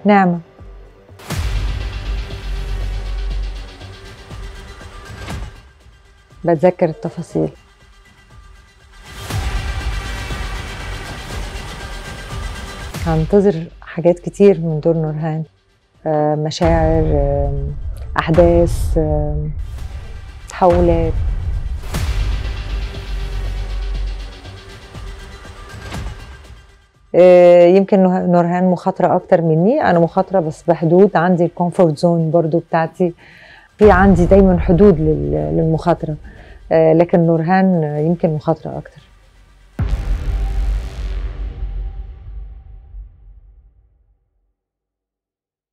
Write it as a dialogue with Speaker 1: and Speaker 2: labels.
Speaker 1: نعمة. بتذكر التفاصيل. هنتظر حاجات كتير من دور نورهان، مشاعر، أحداث، تحولات. يمكن نورهان مخاطرة أكتر مني، أنا مخاطرة بس بحدود، عندي الكومفورت زون برضو بتاعتي، في عندي دايما حدود للمخاطرة، لكن نورهان يمكن مخاطرة أكتر.